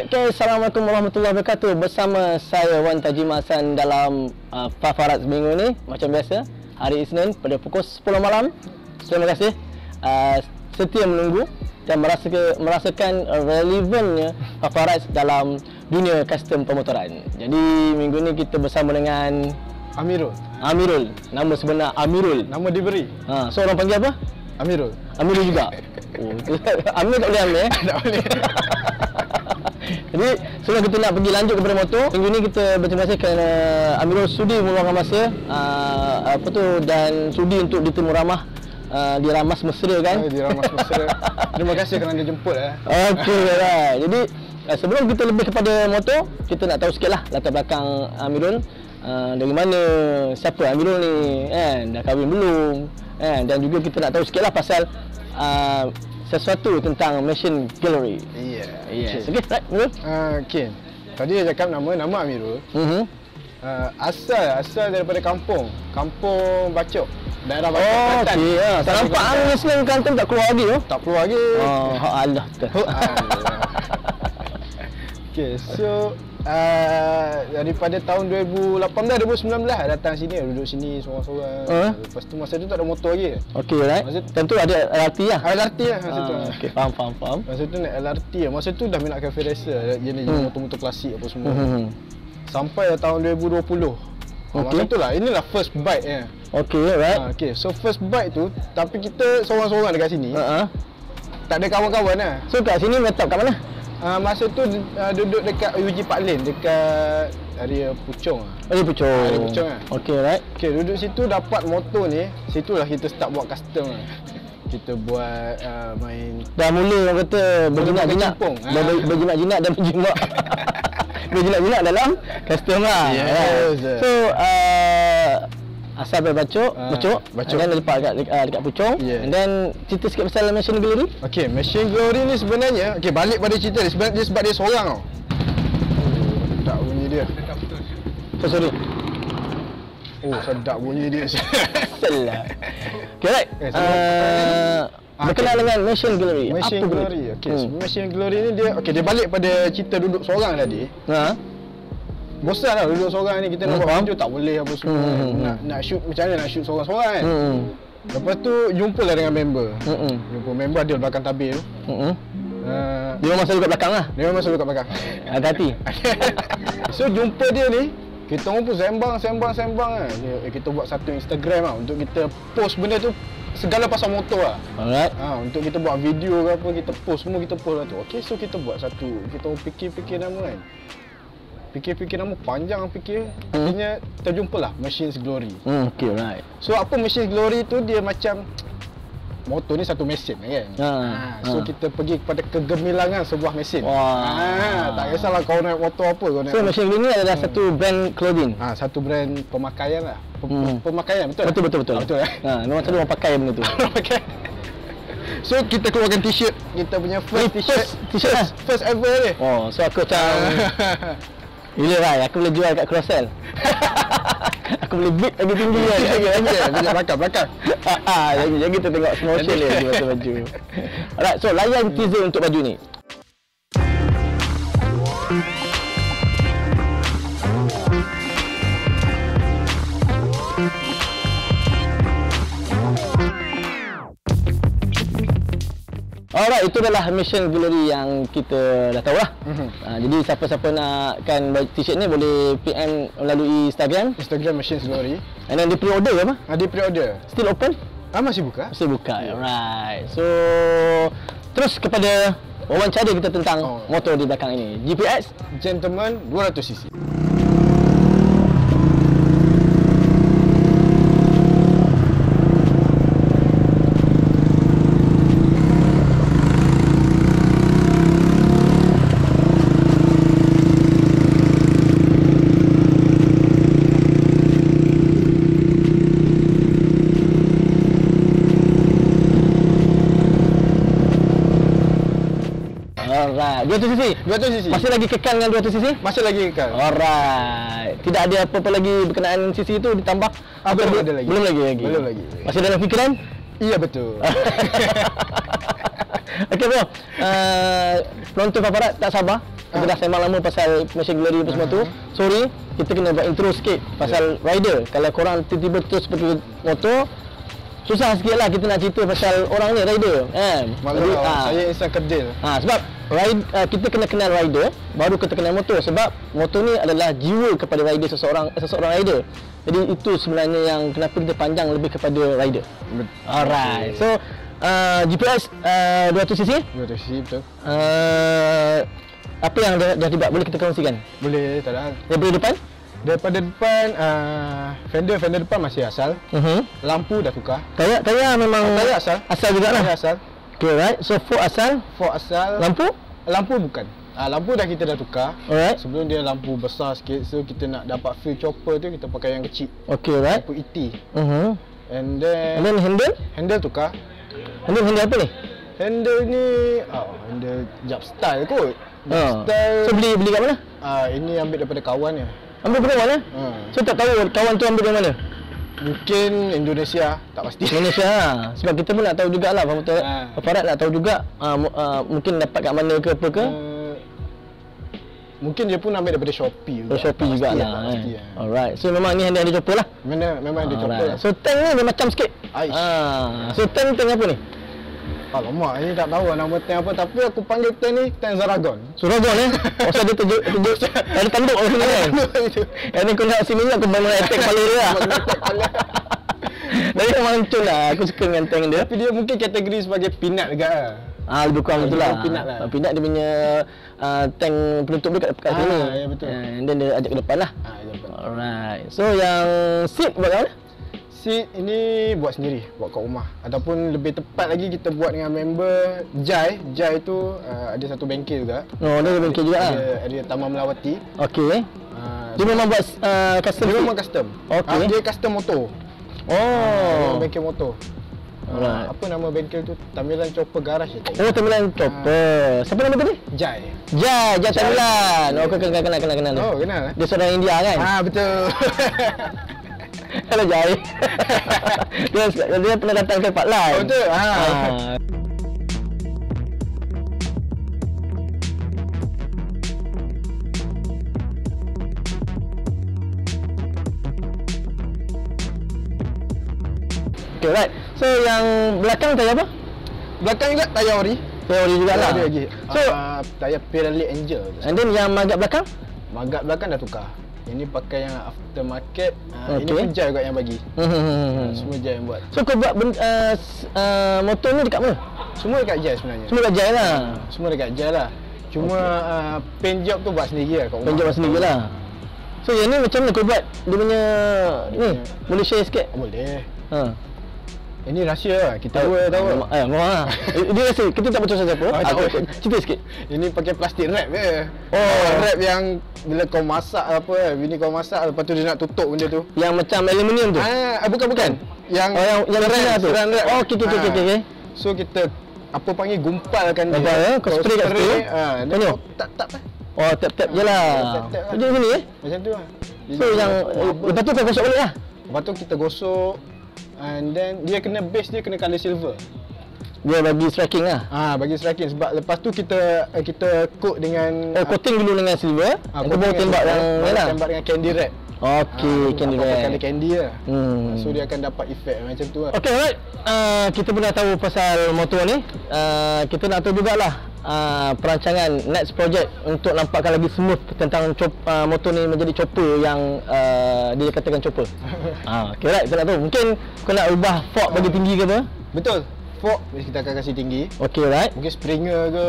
Alright guys, Assalamualaikum warahmatullahi wabarakatuh. Bersama saya Wan Tajim Hassan dalam Fafarat minggu ni. Macam biasa, hari Isnin pada pukul 10 malam. Terima kasih setia menunggu dan merasakan relevannya Fafarat dalam dunia custom pemotoran. Jadi minggu ni kita bersama dengan Amirul. Nama sebenar Amirul. Nama diberi. So orang panggil apa? Amirul juga. Amir tak boleh ambil tak boleh. Jadi sebelum kita nak pergi lanjut kepada motor, minggu ni kita berterima kasih kerana Amirul sudi meluangkan masa dan sudi untuk ditemu ramah di Ramas Mesra kan? Di Ramas Mesra. Terima kasih kerana jemput Okey lah. Jadi sebelum kita lebih kepada motor, kita nak tahu sikitlah latar belakang Amirul. Dari mana, siapa Amirul ni kan? Dah kahwin belum? Dan juga kita nak tahu sikitlah pasal sesuatu tentang Machine Gallery. Yes. Okay, right, Amirul? Okay. Tadi dia cakap nama Amirul. Asal daripada kampung Bacok. Daerah Bacok, Kelantan. Okey. Tak nampak Muslim Kelantan tak keluar lagi tu? Tak keluar lagi. Allah tu. Okay, so daripada tahun 2018-2019 datang sini, duduk sini seorang-seorang. Lepas tu masa tu tak ada motor lagi. Okey, right. Tentu ada LRT lah. LRT lah masa tu. Okey, faham. Masa tu naik LRT lah. Masa tu dah minat cafe racer, jenis motor-motor klasik apa semua. Sampai tahun 2020. Masa tu lah, inilah first bike ya. Okey, right. Okay, so first bike tu, tapi kita seorang-seorang dekat sini. Tak ada kawan-kawan lah. So kat sini metap kat mana? Masa tu duduk dekat UG Park Lane, dekat area Puchong. Area Puchong. Area Puchong lah. Okey, right. Okay, duduk situ dapat motor ni, situlah kita start buat custom lah. Kita buat main. Dah mula orang kata berjinak-jinak. Berjinak-jinak dan berjinak. Berjinak-jinak dalam custom lah. Yes. So asal dari Bacok. Dan lepas dekat Puchong. And then cerita sikit pasal Machine Gallery. Okay, Machine Gallery ni sebenarnya, okay, balik pada cerita ni, sebenarnya sebab dia seorang tau. Sedap bunyi dia. Sorry. Sedap bunyi dia. Salah. Okay, right. Berkenal dengan Machine Gallery. Machine Gallery. Okay, Machine Gallery ni dia balik pada cerita duduk seorang tadi. Bosan lah duduk seorang ni, kita nak buat video tak boleh apa semua. Nak shoot macam mana nak shoot seorang-seorang kan. Lepas tu jumpalah dengan member. Jumpa member dia belakang tabir tu. Dia memang selalu kat belakang lah. Dia memang selalu kat belakang. Hati-hati. So jumpa dia ni, kita orang pun sembang kan. Kita buat satu Instagram lah untuk kita post benda tu, segala pasal motor lah. Alright. Untuk kita buat video ke apa, kita post semua, kita post lah tu. Okay, so kita buat satu, kita fikir nama kan. Fikir nama panjang akhirnya terjumpalah Machine Gallery. Okay, right. So apa Machine Gallery tu, dia macam motor ni satu mesin kan. So kita pergi kepada kegemilangan sebuah mesin. Tak kisahlah kau naik motor apa kau naik. So Machine Gallery ni adalah satu brand clothing. Satu brand pemakaian lah. Pemakaian, betul. Betul. Memang selalu orang pakai benda tu. So kita keluarkan t-shirt, kita punya first t-shirt first ever ni. So aku macam gila lah, aku boleh jual kat Crossell. Aku boleh bid lagi tinggi kan. Lagi belakang. Jadi kita tengok small shell dia pasal baju. Alright, so layan teaser untuk baju ni. Alright, itu adalah Machine Gallery yang kita dah tahu lah. Jadi siapa-siapa nakkan t-shirt ni boleh PM melalui Instagram Machine Gallery. And then di pre-order ke apa? Di pre-order. Still open? Masih buka. Alright. So terus kepada wawancara kita tentang motor di belakang ini. GPX Gentleman 200cc. Alright, 200cc? Masih lagi kekal dengan 200cc? Masih lagi kekal. Alright. Tidak ada apa-apa lagi berkenaan cc itu ditambah? Belum ada lagi. Belum lagi. Masih dalam fikiran? Iya, betul. Okey bro, penonton Fafarat tak sabar Kita dah sembang lama pasal Machine Glory apa semua tu. Sorry, kita kena buat intro sikit pasal rider. Kalau korang tiba-tiba terus pergi motor, susah sikit lah kita nak cerita pasal orang ni rider kan. Maklum saya insan kerdil. Sebab kita kena kenal rider baru kita kenal motor, sebab motor ni adalah jiwa kepada rider seseorang rider. Jadi itu sebenarnya yang kenapa kita panjang lebih kepada rider. Alright. So GPS 200cc? 200cc betul. Apa yang dah dibuat boleh kita kongsikan? Boleh, tak ada hal. Daripada depan? Daripada depan fender depan masih asal. Lampu dah tukar. Tayar memang tayar asal. Asal jugalah. Tayar asal. Okay, right. So fork asal. Lampu? Lampu bukan. Lampu kita dah tukar. Alright. Sebelum dia lampu besar sikit, so kita nak dapat feel chopper tu kita pakai yang kecil. Okay, right. Lampu ET. And then handle? Handle tukar. Handle apa ni? Handle ni handle Jap Style kot. Style. So beli kat mana? Ini ambil daripada kawan ni. Ambil daripada kawan? So tak tahu kawan tu ambil dari mana? Mungkin Indonesia, tak pasti. Indonesia sebab kita pun nak tahu jugalah Farad nak tahu juga mungkin dapat kat mana ke apa ke. Mungkin dia pun ambil daripada Shopee juga. Shopee jugalah. Alright. So memang ni handle ada chopper lah. Memang ada chopper lah. So tank ni dia macam sikit. So tank apa ni? Alamak, ini tak tahu nama tank apa, tapi aku panggil tank ni tank Zaragon. Zaragon Pasal dia tunjuk ada tanduk kat sini kan. Yang ni kau nak sini aku memang attack kepala dia lah. Dari memang hancur lah, aku suka dengan tank dia. Tapi dia mungkin kategori sebagai peanut juga lah. Lebih kurang betul lah. Peanut lah. Peanut dia punya tank penutup dia kat sini. Ya betul. And then dia ajak ke depan lah. Alright. So yang seat buat kat mana? Seat ini buat sendiri, buat kat rumah. Ataupun lebih tepat lagi kita buat dengan member Jai. Jai tu ada satu bengkel juga. Dia ada bengkel juga lah. Ada Taman Melawati. Okey. Dia memang buat custom? Dia memang custom. Okey. Dia custom motor. Bengkel motor. Alright. Apa nama bengkel tu? Tamilan Chopper Garage je. Tamilan Chopper. Siapa nama tadi? Jai. Jai Tamilan. Kenal. Kenal. Dia seorang India kan? Betul. Hello Jai. dia pernah datang ke Pak Lai. Betul. Okay, right. So yang belakang tayar apa? Belakang juga tayar ori. Tayar ori juga lah. Lagi. So tayar Pirelli Angel. And then yang magap belakang? Magap belakang dah tukar. Ini pakai yang aftermarket. Ini pun Jai juga yang bagi. Semua Jai yang buat. So kau buat motor ni dekat mana? Semua dekat Jai sebenarnya. Semua dekat Jai lah. Semua dekat Jai lah. Cuma paint job tu buat sendiri lah kat rumah. Paint job buat sendiri lah. So yang ni macam mana kau buat? Dia punya ni boleh share sikit? Boleh. Ini rahsia lah. Kita dua tahu. Memang lah. Dia rahsia. Kita tak percaya siapa. Cerita sikit. Ini pakai plastik wrap je. Wrap yang bila kau masak apa, bini kau masak lepas tu dia nak tutup benda tu. Yang macam aluminium tu? Bukan. Yang seran tu. Okey. So kita apa panggil gumpalkan dia. Kau spray kat situ. Dia tap-tap lah. Tap-tap je lah. Macam ni Macam tu lah. So yang lepas tu kau gosok balik lah? Lepas tu kita gosok. And then dia kena base dia kena color silver. Dia bagi striking lah. Bagi striking sebab lepas tu kita coat dengan coating dulu dengan silver. Kita baru tembak yang ni lah. Tembak dengan candy red. Okey, candy red. Color candy lah. So dia akan dapat efek macam tu lah. Okey, alright. Kita pun dah tahu pasal motor ni. Kita nak tahu jugalah perancangan next project untuk nampakkan lagi smooth tentang motor ni menjadi chopper yang dia katakan chopper. Okey, right. Kita nak tahu. Mungkin kau nak ubah fork bagi tinggi ke apa? Betul. Fork kita akan kasih tinggi. Okey, right. Mungkin Springer ke.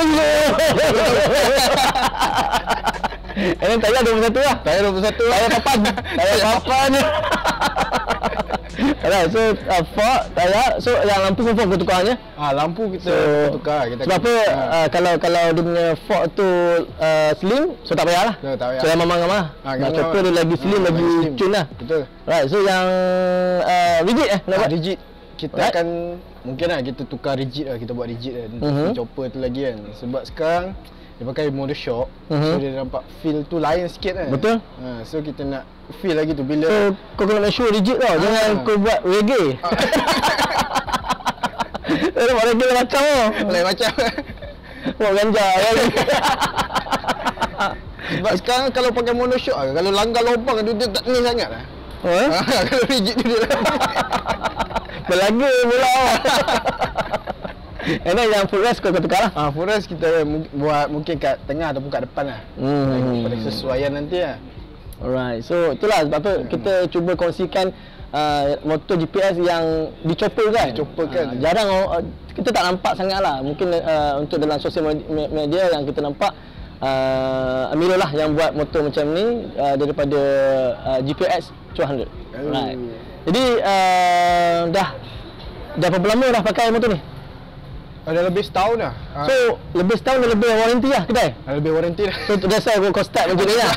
Ini tayar 21 lah. Tayar 21. Tayar papan. Tayar papan. Alright, so fork, tayar. So yang lampu confirm kau tukar je? Lampu kita tukar. Sebab apa? Kalau dia punya fork tu slim, so tak payah lah. Tak payah. So yang memang nak chopper dia lagi slim, lagi cun lah. Betul. Right, so yang rigid nak buat? Rigid. Kita akan mungkin lah kita tukar rigid lah. Kita buat rigid lah untuk chopper tu lagi kan. Sebab sekarang dia pakai mode shock. So dia nampak feel tu lain sikit kan. Betul. So kita nak feel lagi tu bila so kau kena make sure rigid tau. Jangan kau buat reggae. Dia buat reggae macam lain macam. Buat ganja kan. Sebab sekarang kalau pakai monoshock kalau langgar lubang dia tak ni sangat lah. Kalau rigid tu dia Belaga pula. Enak yang full rest kau tukar lah. Full rest kita buat mungkin kat tengah ataupun kat depan lah. Pada kesesuaian nanti lah. Alright, so itulah sebab apa kita cuba kongsikan motor GPS yang dicopper kan. Jarang kita tak nampak sangat lah. Mungkin untuk dalam sosial media yang kita nampak Amirul lah yang buat motor macam ni daripada GPS 200. Right. Jadi dah berapa lama dah pakai motor ni? Dah lebih setahun dah. So lebih setahun dah lebih warranty lah kedai? Lebih warranty dah. So that's why kau start macam ni lah.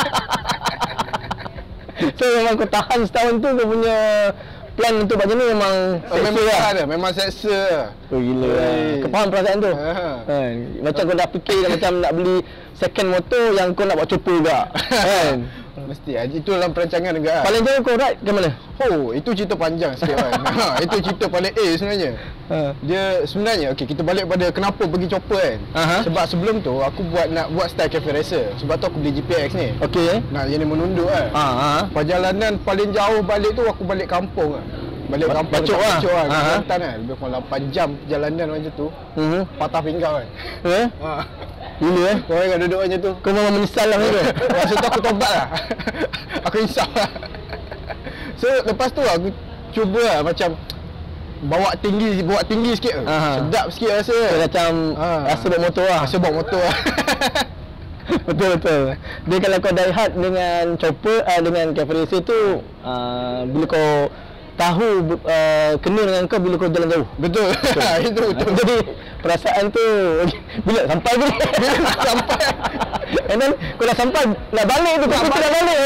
So memang kau tahan setahun tu kau punya plan untuk macam ni memang memang lah. Memang seksa. Oh gila lah. Kau faham perasaan tu? Macam kau dah fikir dah macam nak beli second motor yang kau nak buat chopper juga. Kan? Mesti itu dalam perancangan juga. Paling jauh kau ride ke mana? Oh, itu cerita panjang sikit kan. Itu cerita paling sebenarnya. Dia sebenarnya kita balik pada kenapa pergi chopper kan. Sebab sebelum tu aku nak buat style cafe racer. Sebab tu aku beli GPX ni. Nak jadi menunduk kan. Perjalanan paling jauh balik tu aku balik kampung kan. Balik kampung Bacok lah. Kelantan kan. Lebih kurang 8 jam perjalanan macam tu. Patah pinggang kan. Gila Kau ingat duduk macam tu. Kau memang menyesal lah tu. Masa tu aku tobat lah. Aku insaf lah. So lepas tu aku cuba lah macam bawa tinggi sikit. Sedap sikit rasa. Macam rasa bawa motor lah. Rasa bawa motor lah. Betul. Dia kalau kau die hard dengan chopper dengan cafe racer tu bila kau tahu kena dengan kau bila kau jalan jauh. Betul. Itu betul. Jadi perasaan tu bila sampai tu sampai. And then kau dah sampai nak balik tu kau nak balik.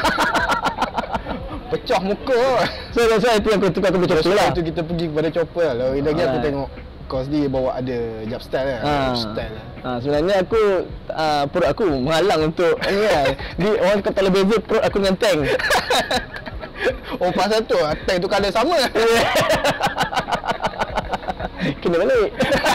Pecah muka. So that's why itu yang kau tukar ke chopper lah. Itu kita pergi kepada chopper lah. Lagi aku tengok kau sendiri bawa ada jab style lah. Style lah. Sebenarnya aku perut aku menghalang untuk ni lah. Orang kata lebih beza perut aku dengan tank. Oh pasal tu tank tu colour sama. Kena balik.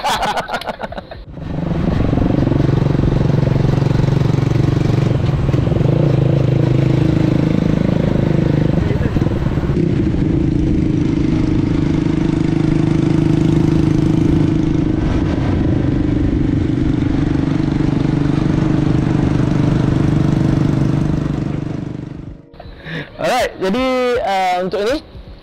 Alright, jadi untuk ini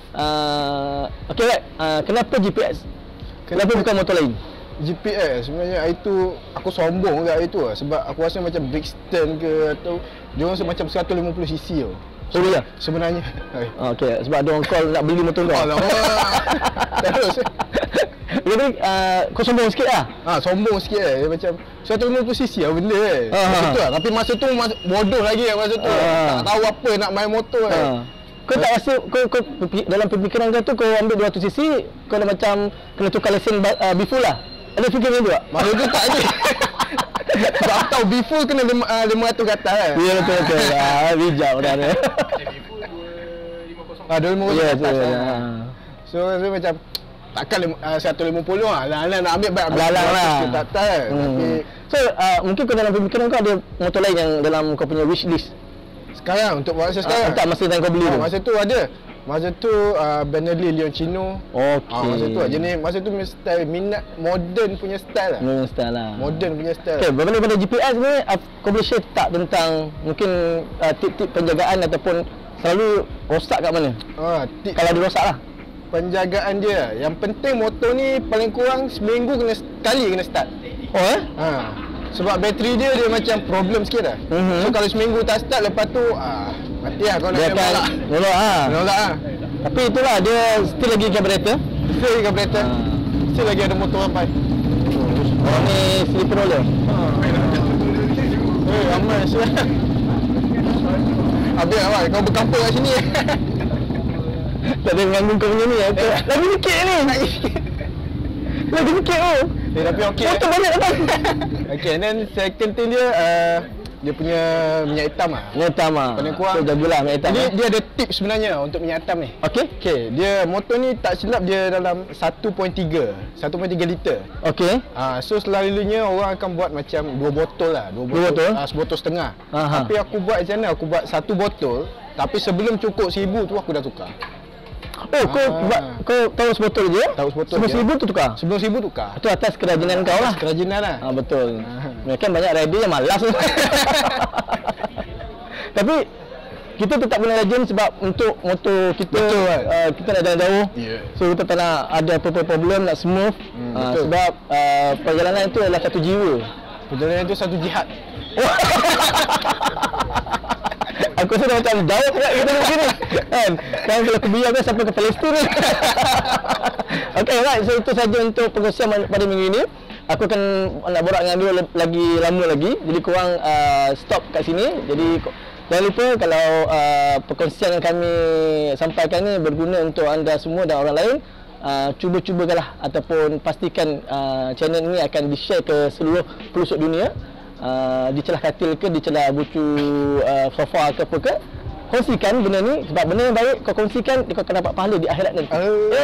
okay, right. Kenapa GPS? Kenapa bukan motor lain? GPS sebenarnya itu aku sombong juga itu lah. Sebab aku rasa macam Brixton ke atau dia orang macam 150cc tau. Oh ya? Sebenarnya okay, sebab ada orang call nak beli motor kau. Terus jadi kau sombong sikit lah? Sombong sikit lah. Dia macam 150cc lah benda kan. Betul lah. Tapi masa tu bodoh lagi lah masa tu. Tak tahu apa nak main motor kan. Kau tak rasa, kau dalam pemikiran kau tu kau ambil 200cc, kau dah macam kena tukar lesen before lah? Ada fikir macam tu tak? Masa tu tak je. Sebab aku tahu before kena 500 ke atas kan. Ya betul. Bijak dah ada. Before 250 ke atas lah. So macam takkan 150 lah. Alang-alang nak ambil baik alang-alang lah. Tak atas kan. So mungkin kau dalam pemikiran kau ada motor lain yang dalam kau punya wish list? Sekarang, untuk masa sekarang? Tak, masa yang kau beli tu? Masa tu ada. Masa tu Benelli Leoncino. Okey. Masa tu style minat modern punya style lah. Modern punya style. Okey, berbanding pada GPS ni, kau boleh share tak tentang mungkin tip-tip penjagaan ataupun selalu rosak kat mana? Kalau ada rosak lah. Penjagaan dia. Yang penting motor ni paling kurang seminggu sekali kena start. Sebab bateri dia macam problem sikit dah. So kalau seminggu tak start, lepas tu mati lah kau nak nolak lah. Tapi itulah dia still lagi carburetor. Still lagi ada motor sampai. Orang ni slipper roller. Ramai siap. Habis awak kau berkampung kat sini. Tak ada mengganggu kau punya ni. Lagi sikit ni. Lagi sikit tu. Tapi okey. Motor banyak datang. Okay, and then second thing dia dia punya minyak hitam lah. Minyak hitam lah. Paling kurang. So, jagalah minyak hitam. Jadi dia ada tips sebenarnya untuk minyak hitam ni. Okey. Dia motor ni tak silap dia dalam 1.3 liter. Okey. So selalunya orang akan buat macam 2 botol lah. 2 botol? Sebotol setengah. Tapi aku buat macam mana? Aku buat 1 botol. Tapi sebelum cukup 1000 tu aku dah tukar. Oh, kau tahu sebotol je? Tahu sebotol je. Sebelum 1000 tu tukar? Sebelum 1000 tukar. Itu atas kerajinan kau lah. Kerajinan lah. Betul. Mereka banyak rider yang malas. Tapi kita tetap kena rajin sebab untuk motor kita, kita nak jalan jauh. So kita tak nak ada apa-apa problem, nak smooth. Sebab perjalanan itu adalah satu jiwa. Perjalanan itu satu jihad. Aku rasa dah macam jauh pula kita begini kan. Kan kalau aku biar kan sampai ke Palestin ni. Okay, right. So itu saja untuk perkongsian pada minggu ini. Aku akan nak borak dengan dia lagi lama lagi. Jadi korang stop kat sini. Jadi jangan lupa kalau perkongsian yang kami sampaikan ni berguna untuk anda semua dan orang lain, cuba-cubakanlah ataupun pastikan channel ini akan di-share ke seluruh pelosok dunia. Di celah katil ke, di celah bucu sofa ke apa ke, kongsikan benda ni sebab benda yang baik kau kongsikan, kau akan dapat pahala di akhirat nanti.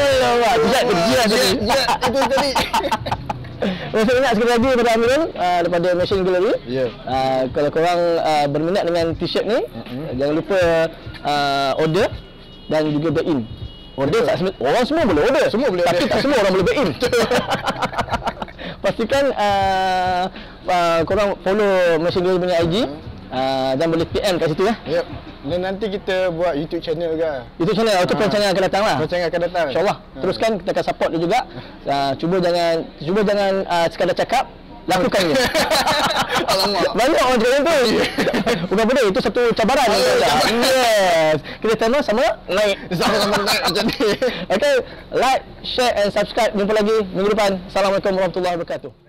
Itu tadi. Saya ingat sekali lagi daripada Amirul daripada Machine Glory. Kalau korang berminat dengan t-shirt ni, jangan lupa order dan juga buy in. Order tak semua, orang semua boleh order. Semua boleh order. Tapi tak semua orang boleh buy in. Pastikan korang follow Machine Glory punya IG dan boleh PM kat situ ya. Dan nanti kita buat YouTube channel juga. YouTube channel atau perancangan akan datang lah. Perancangan akan datang. InsyaAllah. Teruskan, kita akan support dia juga. Cuba jangan sekadar cakap, lakukan je. Alamak. Banyak orang cakap tu. Bukan benda, itu satu cabaran. Yes. Kita sama-sama naik. Sama-sama naik macam ni. Okay, like, share and subscribe. Jumpa lagi minggu depan. Assalamualaikum warahmatullahi wabarakatuh.